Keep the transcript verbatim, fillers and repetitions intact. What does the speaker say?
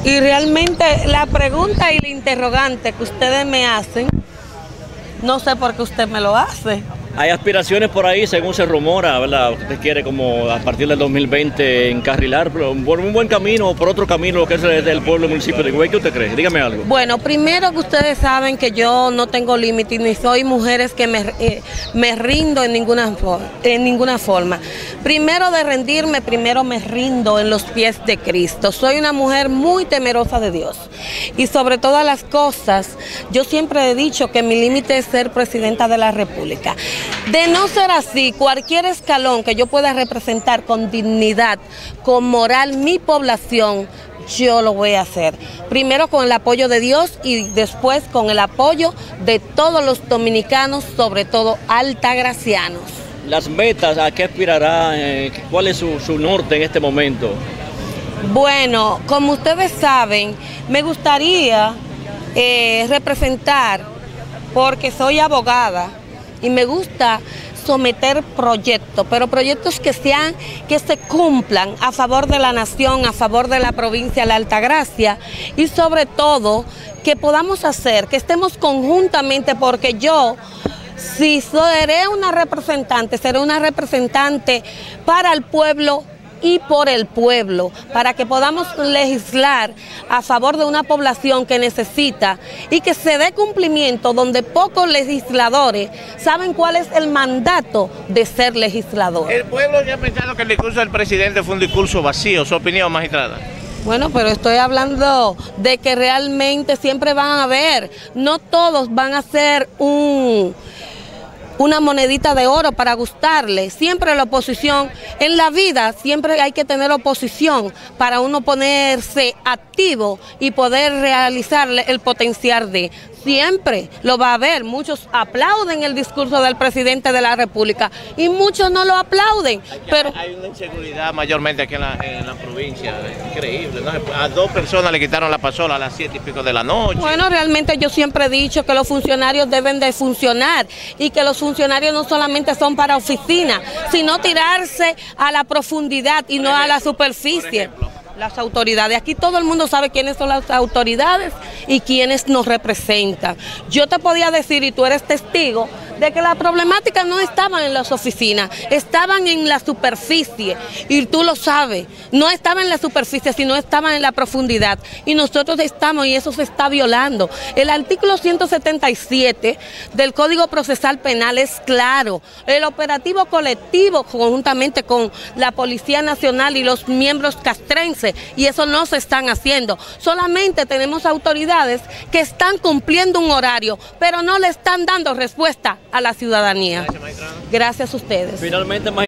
Y realmente la pregunta y la interrogante que ustedes me hacen, no sé por qué usted me lo hace. Hay aspiraciones por ahí, según se rumora, ¿verdad? Usted quiere como a partir del dos mil veinte encarrilar por un buen camino o por otro camino, lo que es el pueblo, el municipio de Higüey. ¿Qué usted cree? Dígame algo. Bueno, primero que ustedes saben que yo no tengo límite ni soy mujeres que me, eh, me rindo en ninguna, en ninguna forma. Primero de rendirme, primero me rindo en los pies de Cristo. Soy una mujer muy temerosa de Dios. Y sobre todas las cosas, yo siempre he dicho que mi límite es ser presidenta de la República. De no ser así, cualquier escalón que yo pueda representar con dignidad, con moral, mi población, yo lo voy a hacer. Primero con el apoyo de Dios y después con el apoyo de todos los dominicanos, sobre todo altagracianos. Las metas, ¿a qué aspirará? Eh, ¿Cuál es su, su norte en este momento? Bueno, como ustedes saben, me gustaría eh, representar, porque soy abogada, y me gusta someter proyectos, pero proyectos que sean, que se cumplan a favor de la nación, a favor de la provincia de la Altagracia y sobre todo que podamos hacer, que estemos conjuntamente, porque yo, si seré una representante, seré una representante para el pueblo y por el pueblo, para que podamos legislar a favor de una población que necesita y que se dé cumplimiento donde pocos legisladores saben cuál es el mandato de ser legislador. El pueblo ya ha pensado que el discurso del presidente fue un discurso vacío. ¿Su opinión, magistrada? Bueno, pero estoy hablando de que realmente siempre van a ver, no todos van a ser un... una monedita de oro para gustarle. Siempre la oposición, en la vida siempre hay que tener oposición para uno ponerse activo y poder realizar el potencial de. Siempre lo va a haber. Muchos aplauden el discurso del presidente de la República y muchos no lo aplauden. Hay, pero hay una inseguridad mayormente aquí en la, en la provincia, increíble, ¿no? A dos personas le quitaron la pasola a las siete y pico de la noche. Bueno, realmente yo siempre he dicho que los funcionarios deben de funcionar y que los funcionarios no solamente son para oficina, sino tirarse a la profundidad y no a la superficie. Las autoridades, aquí todo el mundo sabe quiénes son las autoridades y quiénes nos representan. Yo te podía decir, y tú eres testigo, de que las problemáticas no estaban en las oficinas, estaban en la superficie, y tú lo sabes, no estaban en la superficie, sino estaban en la profundidad, y nosotros estamos, y eso se está violando. El artículo ciento setenta y siete del Código Procesal Penal es claro, el operativo colectivo conjuntamente con la Policía Nacional y los miembros castrenses, y eso no se están haciendo. Solamente tenemos autoridades que están cumpliendo un horario, pero no le están dando respuesta a la ciudadanía. Gracias, magistrada. Gracias a ustedes. Finalmente,